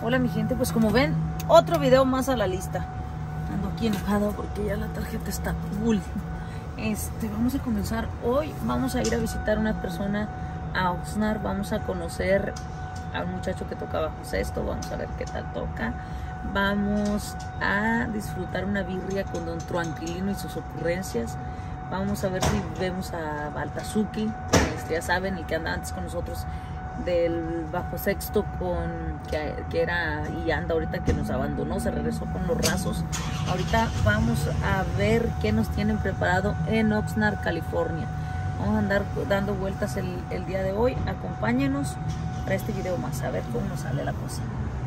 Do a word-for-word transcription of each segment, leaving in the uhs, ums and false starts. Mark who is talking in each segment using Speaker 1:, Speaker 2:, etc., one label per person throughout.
Speaker 1: Hola mi gente, pues como ven, otro video más a la lista. Ando aquí enojada porque ya la tarjeta está full. Este, vamos a comenzar hoy. Vamos a ir a visitar a una persona a Oxnard. Vamos a conocer a un muchacho que toca bajo sexto. Vamos a ver qué tal toca. Vamos a disfrutar una birria con Don Tranquilino y sus ocurrencias. Vamos a ver si vemos a Baltazuki, este, ya saben, el que anda antes con nosotros del bajo sexto, con que, que era y anda ahorita, que nos abandonó, se regresó con los Rasos. Ahorita vamos a ver qué nos tienen preparado en Oxnard, California. Vamos a andar dando vueltas el, el día de hoy. Acompáñenos para este video más, a ver cómo nos sale la cosa.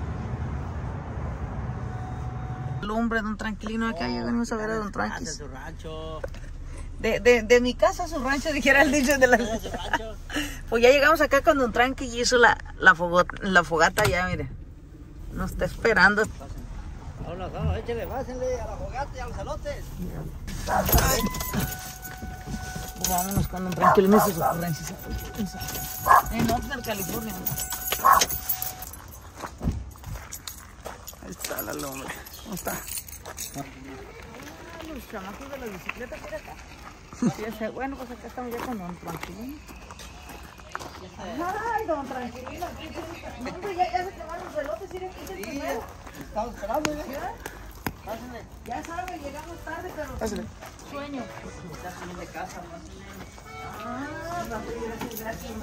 Speaker 1: El hombre, Don Tranquilino, acá llegamos a ver a Don Tranquis. De, de, de mi casa a su rancho, dijera el dicho de la... Pues ya llegamos acá con Don Tranqui y hizo la, la, fogata, la fogata ya, mire. Nos está esperando.
Speaker 2: Vámonos, vamos, échale, pásenle a la fogata y a los elotes.
Speaker 1: Pues vámonos con Don Tranquilino y sus ocurrencias. En Oxnard, California.
Speaker 3: Ahí está la lumbre. ¿Cómo está?
Speaker 1: Los chamacos de la bicicleta por acá. Ya sé, bueno, pues acá estamos ya con Don Tranquilino. Ay, Don Tranquilino. No, hombre, ya, ya se quemaron los relotes, ¿sí? ¿Sí?
Speaker 2: Sí, estamos esperando, ¿eh?
Speaker 1: Pásenle. Ya sabe, llegamos tarde, pero
Speaker 3: Pásenle.
Speaker 1: sueño.
Speaker 2: Estamos de casa, más o menos.
Speaker 1: Ah, gracias,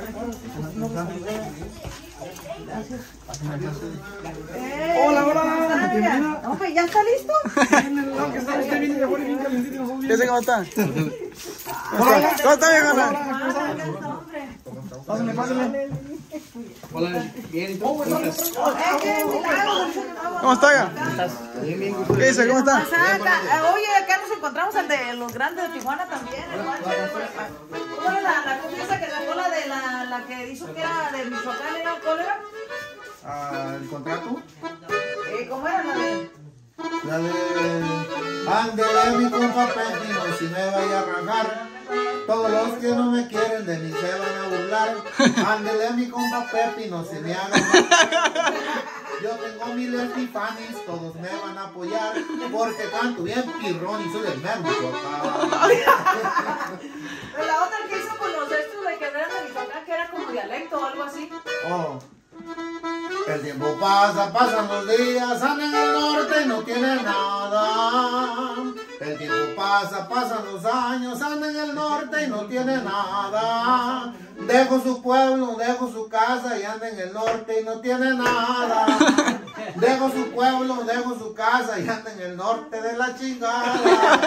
Speaker 1: gracias. Gracias. Eh,
Speaker 3: Hola, hola. Bienvenida.
Speaker 1: No, pues, ¿ya está listo?
Speaker 3: No, que está usted bien de afuera y bien calentito y nosotros bien. ¿Qué cómo está? ¿Cómo está? ¿Cómo está, vieja? Pásenle, pásenle.
Speaker 2: Hola, bien, ¿y tú?
Speaker 3: ¿Cómo está, ya?
Speaker 2: Bien, bien.
Speaker 3: ¿Qué dice? ¿Cómo está?
Speaker 1: Oye, acá nos encontramos el de los grandes de Tijuana también, el Juancho. ¿Cómo era la, la confianza que sacó la de la, la que dijo que era de Michoacán? ¿Era cuál era?
Speaker 4: Ah, ¿el contrato?
Speaker 1: Eh, ¿Cómo era la de...?
Speaker 4: La de... Ándele mi compa Pepino, si me vaya a rajar. Todos los que no me quieren de mí se van a burlar. Ándele mi compa Pepino, si me hagan mal. Yo tengo miles de fanis, todos me van a apoyar. Porque canto bien pirrón y soy del mero Michoacán.
Speaker 1: La otra que hizo con los estos de que eran de Michoacán, que era como dialecto o algo así.
Speaker 4: Oh. El tiempo pasa, pasan los días, anda en el norte y no tiene nada. El tiempo pasa, pasan los años, anda en el norte y no tiene nada. Dejo su pueblo, dejo su casa y anda en el norte y no tiene nada. Dejo su pueblo, dejo su casa y anda en el norte de la chingada.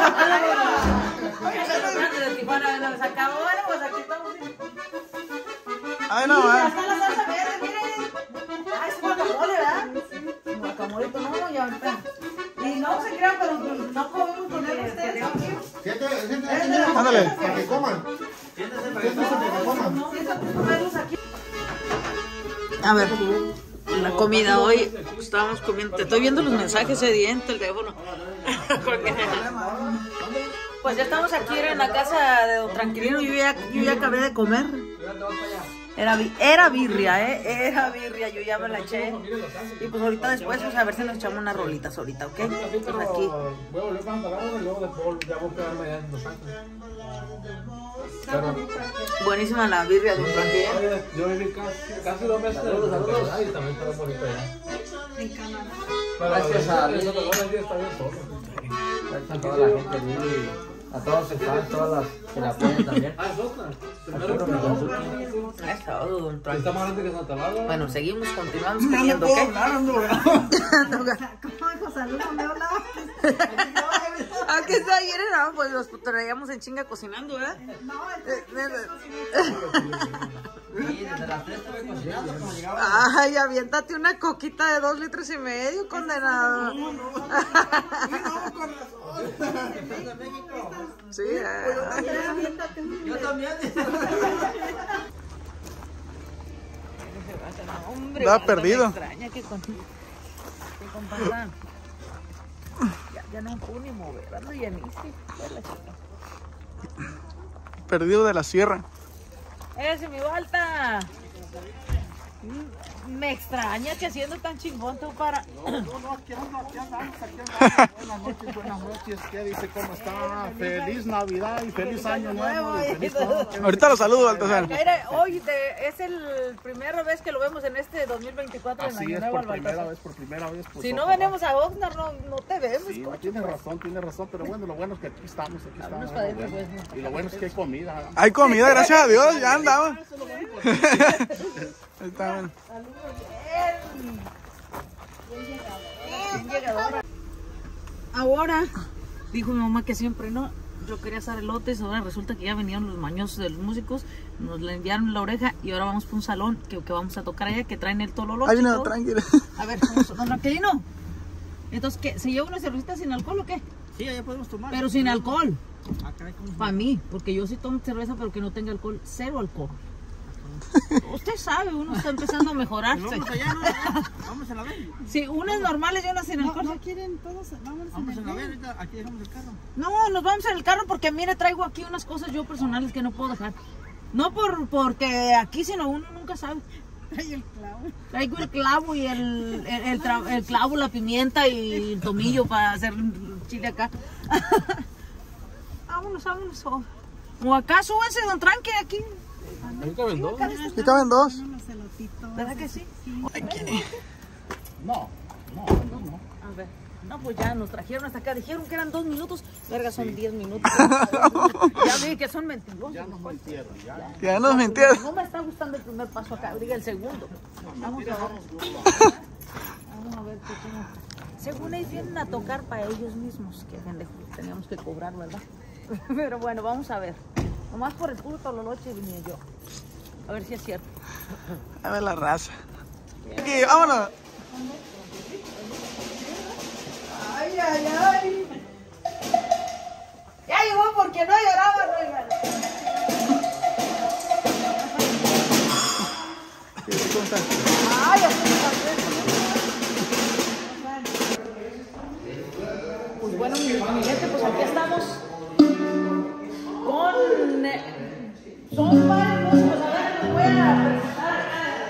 Speaker 1: Oye, los grandes de Tijuana nos acabó, bueno, pues aquí estamos.
Speaker 3: Ay, no,
Speaker 1: Y
Speaker 3: eh.
Speaker 1: hasta la salsa verde, miren. Ah, es guacamole, ¿verdad? Guacamolito, no, ya ahorita. Y no se crean, pero no podemos poner ustedes aquí.
Speaker 4: Siéntate, siéntate,
Speaker 3: Ándale.
Speaker 4: para que coman.
Speaker 2: Siéntese para
Speaker 4: Siéntese para que coman.
Speaker 1: No, siéntate a ponerlos aquí. A ver, la comida hoy, estábamos comiendo, te estoy viendo los mensajes de diente, el teléfono. Pues ya estamos aquí en la casa de Don Tranquilino, yo ya, yo ya acabé de comer. Era, era birria, ¿eh? Era birria, yo ya me la eché. Y pues ahorita después, pues a ver si nos echamos unas rolitas ahorita, ¿ok? Pues aquí.
Speaker 5: Voy a volver para Pantalón y luego después ya voy a quedarme allá en Los Ángeles. Pero,
Speaker 1: Buenísima la birria, Don Tranquilino.
Speaker 5: oye, yo viví casi, casi dos meses de enfermedad y también estaba bonito allá. En Canadá.
Speaker 2: Gracias a Dios.
Speaker 5: Está bien solo.
Speaker 2: Gracias a toda la gente allí, a todos los fans, todas las que la apoyan también.
Speaker 5: Ah, es otra. Primero
Speaker 2: Arturo
Speaker 5: que
Speaker 2: Miyazuki.
Speaker 1: Ha estado, Don
Speaker 5: está
Speaker 1: Tranquilino.
Speaker 5: más grande que Santa Bárbara.
Speaker 1: Bueno, seguimos, continuamos comiendo, ¿ok?
Speaker 6: ¿Cómo dijo salud? ¿Dónde hablaba?
Speaker 1: Aunque está ayer, no, pues los traíamos en chinga cocinando, ¿verdad?
Speaker 6: No,
Speaker 2: Sí, desde las tres estuve cocinando como llegaba.
Speaker 1: Ay, aviéntate una coquita de dos litros y medio, condenado. Sí, ah.
Speaker 2: Yo también.
Speaker 1: Hombre,
Speaker 3: Estaba
Speaker 1: Wanda,
Speaker 3: perdido.
Speaker 1: me extraña que con, que con Pazán. Ya, ya no puedo ni mover, ando llenísimo.
Speaker 3: Perdido de la sierra.
Speaker 1: ¡Ese mi Balta! Me extraña que haciendo tan chingón tú para...
Speaker 3: No, no, no, aquí ando, aquí andamos, aquí andamos. Buenas noches, buenas noches. ¿Qué dice? ¿Cómo está? Feliz Navidad y feliz año nuevo. Y feliz todo.
Speaker 6: Ahorita lo saludo, Baltasar.
Speaker 1: Mira, hoy de- es el primera vez que lo vemos en este dos mil veinticuatro en
Speaker 3: Así
Speaker 1: Año
Speaker 3: es,
Speaker 1: Nuevo,
Speaker 3: por
Speaker 1: al
Speaker 3: primera
Speaker 1: Baltasar.
Speaker 3: vez, por primera vez. Pues,
Speaker 1: Si no
Speaker 3: ojalá.
Speaker 1: venimos a Oxnard, no, no te vemos,
Speaker 3: Sí,
Speaker 1: coche.
Speaker 3: tiene razón, tiene razón, pero bueno, lo bueno es que aquí estamos, aquí estamos.
Speaker 1: Vámonos
Speaker 3: es
Speaker 1: para
Speaker 3: lo
Speaker 1: adentro,
Speaker 3: bueno.
Speaker 1: pues.
Speaker 3: Y lo bueno es que hay comida.
Speaker 6: Hay comida, gracias a Dios, ya andamos. Ahí está, bueno.
Speaker 1: Bien llegadora. Ahora, dijo mi mamá que siempre no, yo quería hacer elotes, ahora resulta que ya venían los mañosos de los músicos, nos le enviaron la oreja y ahora vamos por un salón que, que vamos a tocar allá, que traen el tololo.
Speaker 6: Ahí viene, tranquila.
Speaker 1: A ver, vamos, don Tranquilino. Entonces, ¿qué? ¿Se lleva una cervecita sin alcohol o qué?
Speaker 2: Sí, ya podemos tomar.
Speaker 1: Pero sin alcohol.
Speaker 2: Acá hay como...
Speaker 1: Para mí, porque yo sí tomo cerveza, pero que no tenga alcohol, cero alcohol. Usted sabe, uno está empezando a mejorarse.
Speaker 2: Vamos allá, ¿no? Vamos a la vez.
Speaker 1: Sí, unas normales y unas sin alcohol.
Speaker 7: No quieren todos, vámonos
Speaker 2: Vamos
Speaker 7: en
Speaker 2: a
Speaker 7: el
Speaker 2: la
Speaker 7: tren.
Speaker 2: vez, ahorita aquí dejamos el carro.
Speaker 1: No, nos vamos en el carro porque mire, traigo aquí unas cosas yo personales que no puedo dejar. No por porque aquí, sino uno nunca sabe.
Speaker 7: Ay, el clavo.
Speaker 1: Traigo el clavo y el, el, el, tra- el clavo, la pimienta y el tomillo para hacer chile acá. Vámonos, vámonos. O, o acá súbanse, don Tranque, aquí.
Speaker 5: Ahorita vendó.
Speaker 6: Aquí caben dos.
Speaker 7: Unos elotitos.
Speaker 1: ¿Verdad que sí?
Speaker 3: No, no, no, no.
Speaker 1: A ver. No, pues ya nos trajeron hasta acá. Dijeron que eran dos minutos. Verga, son diez minutos. Ya vi que son mentirosos.
Speaker 3: Ya nos mintieron, ya.
Speaker 6: Ya nos mintieron.
Speaker 1: No me está gustando el primer paso acá, diga el segundo. Vamos a ver. Vamos a ver qué tengo. Según ellos vienen a tocar para ellos mismos. Qué pendejo, teníamos que cobrar, ¿verdad? Pero bueno, vamos a ver. Nomás por el puro tololoche vine yo. A ver si es cierto.
Speaker 6: A ver la raza. Aquí, vámonos.
Speaker 1: Ay, ay, ay. Ya llegó porque no lloraba, no lloraba.
Speaker 6: ¿Cómo estás?
Speaker 1: Ay, así me pasé. Pues bueno, mi, mi gente, pues aquí estamos con... eh, son varios músicos, a ver, les voy a presentar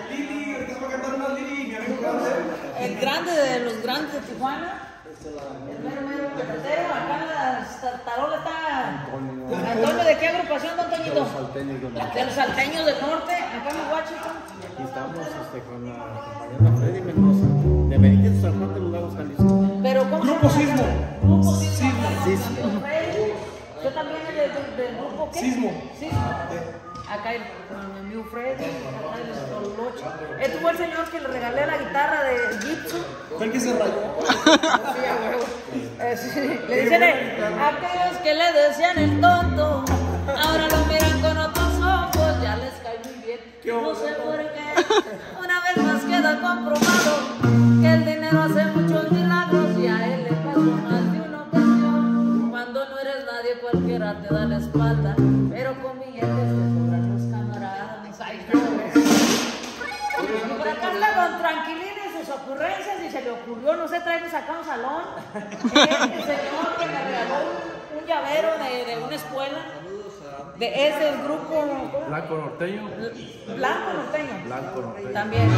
Speaker 1: a el grande de los grandes de Tijuana, el mero mero carretero, acá en la tarola está Antonio. ¿De qué agrupación, don Toñito? De los salteños del norte, acá en Washington.
Speaker 2: Aquí estamos este, con la compañera Freddy Mendoza, de Benítez San Juan de los Lagos, Jalisco.
Speaker 1: Pero ¿cómo
Speaker 3: Grupo
Speaker 1: se llama?
Speaker 3: Sismo.
Speaker 1: Grupo Sismo.
Speaker 2: Sismo.
Speaker 1: Yo también de, de, del grupo ¿qué?
Speaker 3: Sismo.
Speaker 1: Sismo. Acá el, con mi amigo Freddy, acá el Tololoche. Este fue el señor que le regalé la guitarra de Gibson.
Speaker 3: Fue el que se rayó.
Speaker 1: Sí, a huevo. Eh, sí. Le dicen eh, aquellos que le decían el tonto, ahora lo miran con otros ojos, ya les cae muy bien. No sé por qué, una vez más queda comprobado que el dinero hace muchos milagros y a él le pasó más de una ocasión. Cuando no eres nadie, cualquiera te da la espalda, pero con billetes te sobran los camaradas. Ay, no. Y por acá está don Tranquilín y sus ocurrencias y se le ocurrió, no sé, traernos acá un salón. El señor que me regaló un, un llavero de, de una escuela. De, es del grupo
Speaker 5: Blanco norteño.
Speaker 1: Blanco Norteño.
Speaker 5: Blanco norteño.
Speaker 1: También.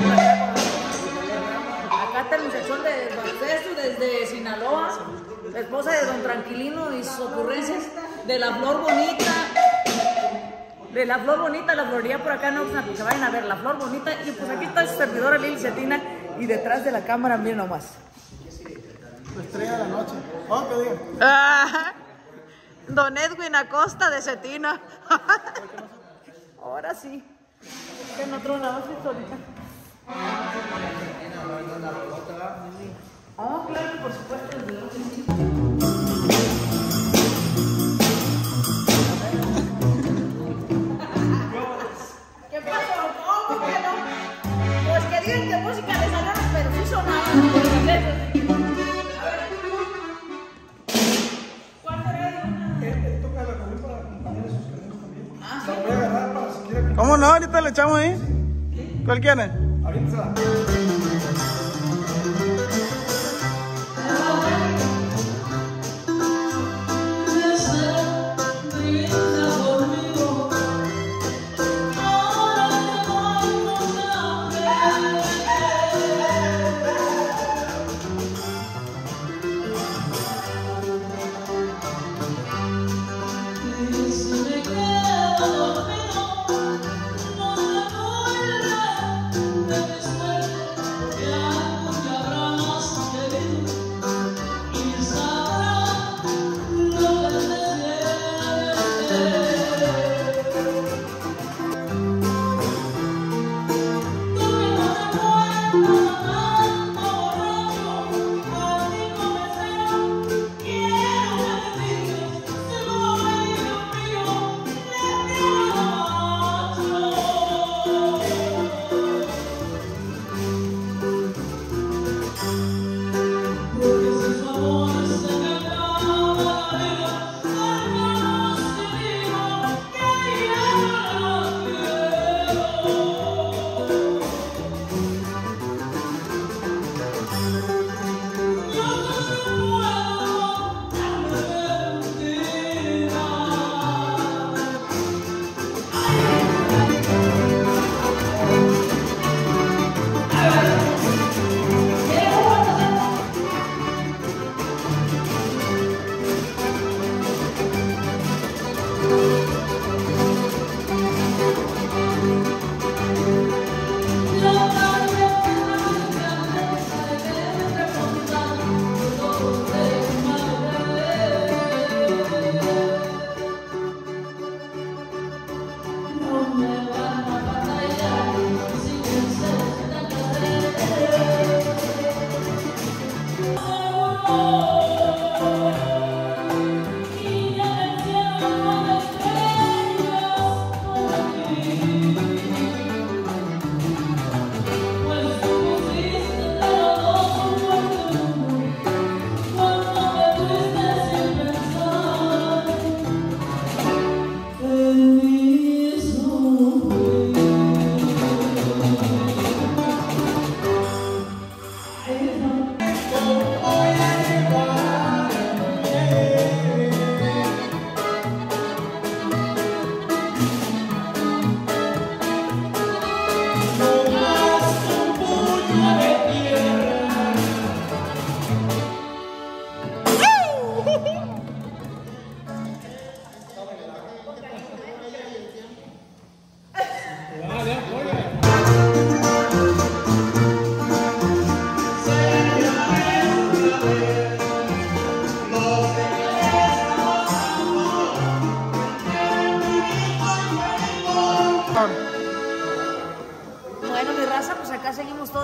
Speaker 1: Acá está el muchachón de Balcesto desde Sinaloa, la esposa de don Tranquilino y sus ocurrencias de la flor bonita. De la flor bonita, la florería por acá en Oxnard, que se vayan a ver la flor bonita. Y pues aquí está su servidora Lili Cetina y detrás de la cámara, miren nomás.
Speaker 3: La estrella de la noche. Oh, que diga.
Speaker 1: Ah, don Edwin Acosta de Cetina. Ahora sí. Que no trona más ahorita. Oh, claro, por supuesto. ¿Qué pasó? ¿Cómo que no? Pues que digan que música les hagamos, pero sí sonaba. ¿Cuál será una?
Speaker 3: Toca la también para acompañar a sus canciones también. Ah, sí. La voy a agarrar para si quiere.
Speaker 6: ¿Cómo no? Ahorita le echamos ahí. ¿Cuál quiere?
Speaker 3: Ahorita.
Speaker 1: Ahora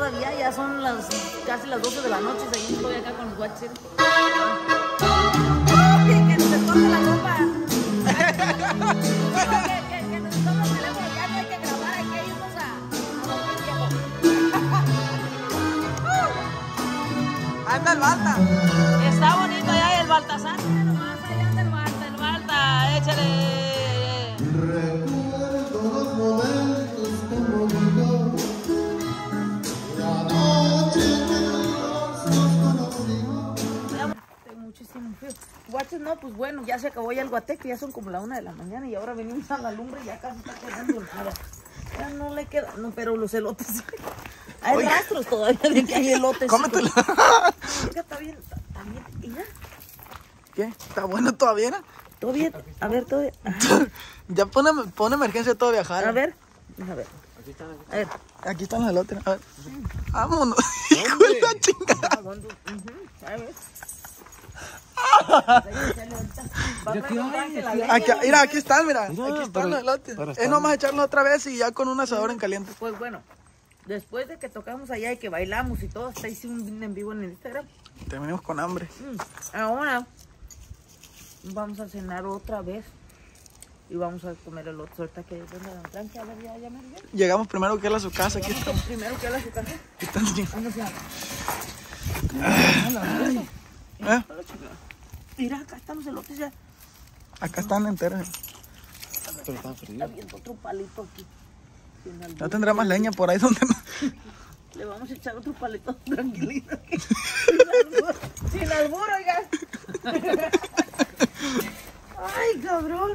Speaker 1: todavía, ya son las casi las doce de la noche, seguimos estoy acá con los guaches. Que se ponga la ropa. que, que, que nos toma el teléfono, ya no hay que grabar, hay que irnos a, a
Speaker 6: Anda el Balta.
Speaker 1: Está bonito allá el Baltasar, mira nomás, allá anda el Balta, el Balta, échale.
Speaker 4: Recuerdo los momentos como digo, la noche que nos conocimos.
Speaker 1: Tengo muchísimo frío. Guaches, no, pues bueno, ya se acabó ya el guateque, ya son como la una de la mañana y ahora venimos a la lumbre y ya casi está quedando nada. Ya no le queda, no, pero los elotes. Hay
Speaker 6: Oye.
Speaker 1: rastros todavía de que hay elotes.
Speaker 6: Cómetelo.
Speaker 1: Oiga, está bien, está, está bien. Mira,
Speaker 6: ¿Qué? ¿Está bueno todavía, no?
Speaker 1: todo bien. A ver, todo bien.
Speaker 6: Ya pone, pone emergencia todo viajar.
Speaker 1: A ver, a ver. A ver.
Speaker 6: Aquí están los elotes. A ver. Vámonos. Hijo de la chingada.
Speaker 1: A ver.
Speaker 6: Aquí, mira, aquí están, mira.
Speaker 5: Mira,
Speaker 6: Aquí están
Speaker 5: pero-
Speaker 6: los elotes.
Speaker 5: pero
Speaker 6: Es
Speaker 5: están-
Speaker 6: nomás echarlos otra vez y ya con un asador en caliente.
Speaker 1: Pues bueno, después de que tocamos allá y que bailamos y todo, hasta hice un en vivo en el Instagram.
Speaker 6: Terminamos con hambre.
Speaker 1: Mm, Ahora vamos a cenar otra vez y vamos a comer el otro. Ahorita que venga la trancha, a ver, ya, ya me dio.
Speaker 6: Llegamos primero que él a su casa. Aquí estamos.
Speaker 1: Primero que la su casa.
Speaker 6: Aquí están.
Speaker 1: ¿Dónde se llama?
Speaker 6: ¿Eh?
Speaker 1: Mira, acá están los elotes ya.
Speaker 6: Acá están enteros.
Speaker 5: Pero está frío.
Speaker 1: Está viendo otro palito aquí. Sin albur.
Speaker 6: No tendrá más leña por ahí donde no.
Speaker 1: Le vamos a echar otro palito tranquilito aquí. Sin albur, sin albur, oiga. Ay, cabrón.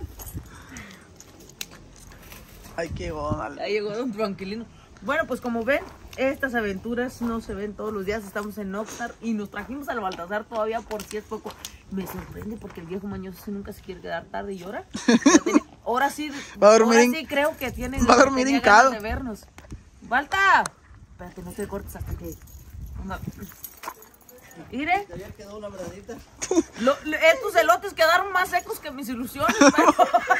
Speaker 6: Ay, qué gona.
Speaker 1: Ya llegó don Tranquilino. Bueno, pues como ven, estas aventuras no se ven todos los días. Estamos en Oxnard y nos trajimos al Baltasar todavía por si es poco. Me sorprende porque el viejo mañoso ese nunca se quiere quedar tarde y llora. Ya tiene- Ahora sí,
Speaker 6: Va a dormir
Speaker 1: ahora
Speaker 6: hin-
Speaker 1: sí creo que tiene
Speaker 6: va a dormir
Speaker 1: tenía
Speaker 6: hincado.
Speaker 1: ganas de vernos. Balta, espérate, no te cortes hasta que ponga. Mire. Lo- lo- estos elotes quedaron más secos que mis ilusiones, pero...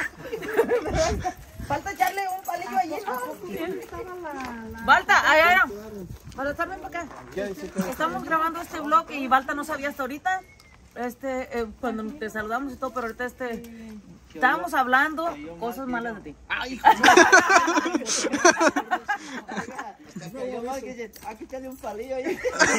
Speaker 1: Falta echarle un palillo allí, ¿no? Balta, ahí, ahí, Balta, ven para acá. Estamos grabando este vlog y Balta no sabía hasta ahorita, este, eh, cuando te saludamos y todo, pero ahorita este, estábamos hablando cosas malas de ti.
Speaker 6: Ay,
Speaker 3: Aquí tiene un palillo ahí.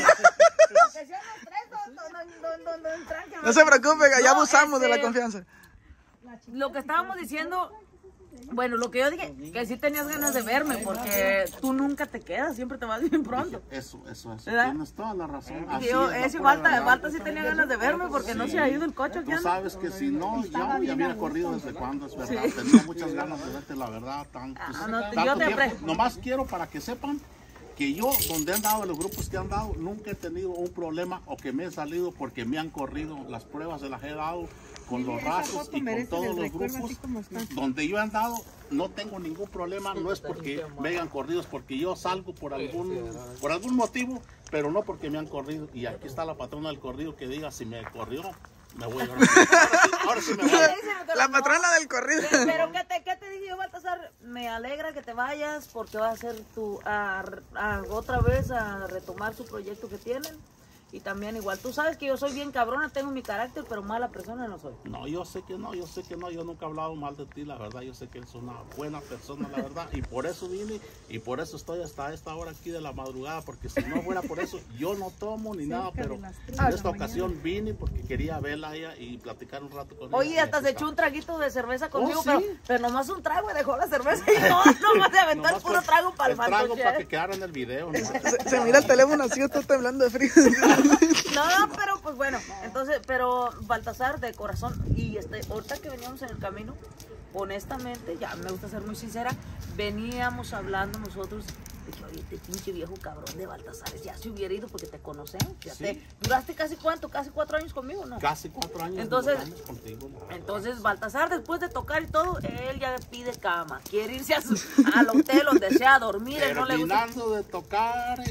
Speaker 6: no se preocupe, ya
Speaker 1: No,
Speaker 6: abusamos de la
Speaker 1: este-
Speaker 6: confianza.
Speaker 1: Lo que estábamos diciendo, bueno, lo que yo dije, que sí tenías ganas de verme, porque tú nunca te quedas, siempre te vas bien pronto.
Speaker 4: Eso, eso, eso.
Speaker 1: ¿Verdad?
Speaker 4: Tienes toda la razón.
Speaker 1: Y
Speaker 4: Así
Speaker 1: yo,
Speaker 4: es la
Speaker 1: ese
Speaker 4: pura
Speaker 1: Balta,
Speaker 4: verdad.
Speaker 1: Balta sí tenía ganas de verme, porque no se ha ido el coche aquí.
Speaker 4: Tú
Speaker 1: anda.
Speaker 4: sabes que si no, ya ya había corrido desde cuando, es verdad. Tenía muchas ganas de verte, la verdad. Tan, pues,
Speaker 1: Ah, no, te-
Speaker 4: tanto
Speaker 1: yo te
Speaker 4: tiempo.
Speaker 1: apre-
Speaker 4: Nomás quiero para que sepan que yo, donde he andado, en los grupos que han dado, nunca he tenido un problema o que me he salido porque me han corrido. Las pruebas se las he dado con los rasos y con todos los grupos. Donde yo he andado, no tengo ningún problema. No es porque me hayan corrido, es porque yo salgo por algún, por algún motivo, pero no porque me han corrido. Y aquí está la patrona del corrido que diga si me corrió. Me voy. Ahora sí, ahora sí me voy.
Speaker 6: La patrona del corrido.
Speaker 1: Pero ¿qué te, qué te dije yo, Baltasar? Me alegra que te vayas porque va a ser tu, a, a- otra vez a retomar su proyecto que tienen. Y también igual, tú sabes que yo soy bien cabrona, tengo mi carácter, pero mala persona no soy.
Speaker 4: No, yo sé que no, yo sé que no, yo nunca he hablado mal de ti, la verdad, yo sé que eres una buena persona, la verdad, y por eso vine, y por eso estoy hasta esta hora aquí de la madrugada, porque si no fuera por eso, yo no tomo ni nada, pero en esta ocasión vine porque quería verla a ella y platicar un rato con ella.
Speaker 1: Oye,
Speaker 4: y
Speaker 1: hasta
Speaker 4: aquí
Speaker 1: se
Speaker 4: está.
Speaker 1: echó un traguito de cerveza conmigo,
Speaker 4: Oh,
Speaker 1: pero,
Speaker 4: sí.
Speaker 1: pero nomás un trago y dejó la cerveza y no, nomás se aventó el
Speaker 4: Nomás
Speaker 1: puro
Speaker 4: fue
Speaker 1: trago para el
Speaker 4: el trago
Speaker 1: manto,
Speaker 4: para
Speaker 1: che.
Speaker 4: que quedara en el video, ¿no?
Speaker 6: Se, se mira el teléfono así, está temblando de frío.
Speaker 1: No, pero pues bueno, entonces, pero Baltasar de corazón, y este, ahorita que veníamos en el camino, honestamente, ya me gusta ser muy sincera, veníamos hablando nosotros de que, oye, este pinche viejo cabrón de Baltasar ya se hubiera ido porque te conocemos, ya
Speaker 4: Sí.
Speaker 1: te, duraste casi cuánto, casi cuatro años conmigo, ¿no?
Speaker 4: Casi cuatro años.
Speaker 1: Entonces-
Speaker 4: duramos contigo, la verdad.
Speaker 1: Entonces Baltasar después de tocar y todo, él ya pide cama, quiere irse a su, al hotel donde sea a dormir, él no le gusta.
Speaker 4: Terminando de tocar,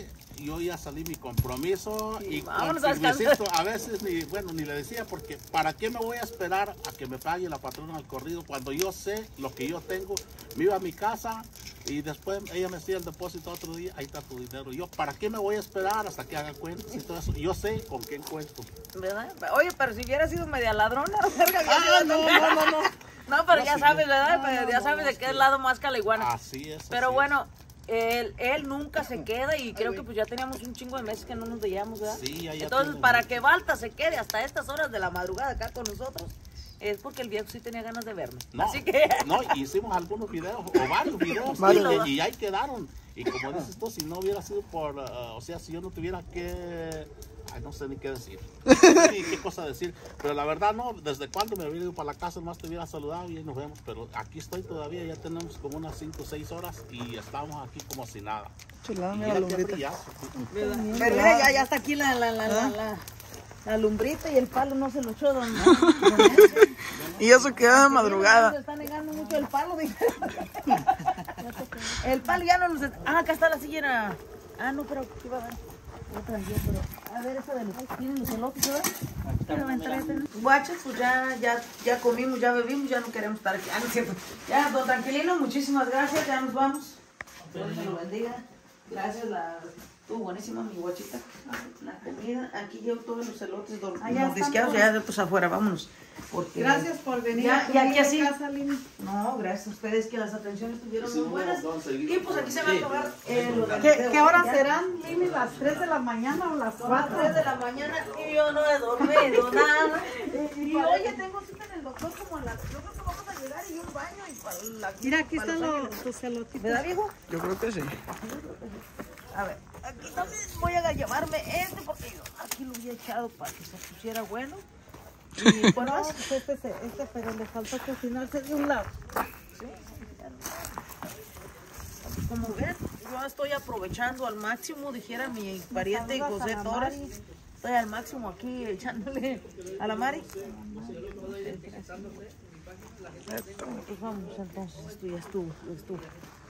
Speaker 2: yo ya salí mi compromiso y
Speaker 1: vámonos
Speaker 2: con
Speaker 1: a descansar.
Speaker 2: permisito, a veces ni, bueno, ni le decía porque ¿para qué me voy a esperar a que me pague la patrona al corrido cuando yo sé lo que yo tengo? Me iba a mi casa y después ella me hacía el depósito otro día, ahí está tu dinero. Yo, ¿para qué me voy a esperar hasta que haga cuentas y todo eso? Yo sé con qué encuentro.
Speaker 1: ¿Verdad? Oye, pero si hubiera sido media ladrona, verga, ya
Speaker 2: Ah,
Speaker 1: se iba a
Speaker 2: no,
Speaker 1: tocar.
Speaker 2: no, no, no.
Speaker 1: No, pero
Speaker 2: No,
Speaker 1: ya
Speaker 2: sí,
Speaker 1: sabes,
Speaker 2: no.
Speaker 1: ¿verdad?
Speaker 2: No,
Speaker 1: Pero
Speaker 2: no,
Speaker 1: ya
Speaker 2: no,
Speaker 1: sabes
Speaker 2: no,
Speaker 1: de qué
Speaker 2: sí.
Speaker 1: lado más caliguana.
Speaker 2: Así es.
Speaker 1: Pero
Speaker 2: así
Speaker 1: bueno, él, él nunca se queda y creo que pues ya teníamos un chingo de meses que no nos veíamos, ¿verdad?
Speaker 2: Sí, ya, ya
Speaker 1: Entonces,
Speaker 2: tiene
Speaker 1: para
Speaker 2: mucho.
Speaker 1: que Balta se quede hasta estas horas de la madrugada acá con nosotros, es porque el viejo sí tenía ganas de verme.
Speaker 2: No,
Speaker 1: Así que...
Speaker 2: no, hicimos algunos videos, o varios videos,
Speaker 6: Varios.
Speaker 2: y, y ahí quedaron. Y como dices tú, si no hubiera sido por, uh, o sea, si yo no tuviera que, ay, no sé ni qué decir, ni qué cosa decir, pero la verdad no, desde cuando me hubiera ido para la casa, más te hubiera saludado y ahí nos vemos, pero aquí estoy todavía, ya tenemos como unas cinco o seis horas y estamos aquí como si nada.
Speaker 6: Chulada,
Speaker 2: Y
Speaker 6: mira la
Speaker 2: mira qué
Speaker 6: lumbrita.
Speaker 2: brillazo.
Speaker 1: Pero mira, ya, ya está aquí la, la, la, la, la, la lumbrita y el palo no se lo echó don, don Edson.
Speaker 6: Y eso queda de
Speaker 1: Se
Speaker 6: madrugada.
Speaker 1: está negando mucho el palo, dije. El palo ya no nos... Ah, acá está la sillera. Ah, no, pero ¿qué iba a ver? Otra yo, pero... A ver, esa de los... ¿Tienen los elotes, verdad? Guachas, pues ya, ya, ya comimos, ya bebimos, ya no queremos estar aquí. Ah, no es cierto. Ya, don Tranquilino, muchísimas gracias, ya nos vamos. Dios me lo bendiga. Gracias, la... Estuvo buenísima mi guachita. La comida, aquí llevo todos los elotes dor-
Speaker 7: Allá
Speaker 1: los disqueados, ya pues afuera, vámonos. Porque
Speaker 7: Gracias por venir
Speaker 1: Ya-
Speaker 7: a
Speaker 1: ya
Speaker 7: comer
Speaker 1: que así-
Speaker 7: a casa, Lini.
Speaker 1: no, gracias a ustedes que las atenciones estuvieron muy buenas. Y pues aquí se va a acabar eh, lo del
Speaker 7: ¿Qué,
Speaker 1: video.
Speaker 7: ¿Qué horas
Speaker 1: Ya
Speaker 7: serán, Lini? ¿Las tres de la mañana o las
Speaker 1: Son las
Speaker 7: cuatro?
Speaker 1: tres de la mañana y yo no he dormido nada. Y oye, tengo cita en el doctor como a las... Yo creo que vamos a llegar y un baño y para la...
Speaker 7: Mira, aquí
Speaker 1: para
Speaker 7: están
Speaker 1: Los
Speaker 7: los,
Speaker 1: Ángeles.
Speaker 7: tus elotitos.
Speaker 1: ¿Verdad, viejo?
Speaker 6: Yo creo que sí.
Speaker 1: A ver, aquí también voy a llevarme este porque yo aquí lo había echado para que se pusiera bueno. Y pues
Speaker 7: No,
Speaker 1: más.
Speaker 7: pues este, se- este, pero le faltó cocinarse de un lado.
Speaker 1: Como ven, yo estoy aprovechando al máximo, dijera mi pariente
Speaker 7: saludas a
Speaker 1: José
Speaker 7: la
Speaker 1: Torres.
Speaker 7: Mari.
Speaker 1: Estoy al máximo aquí echándole a la Mari. Pues vamos entonces, esto ya estuvo, ya estuvo.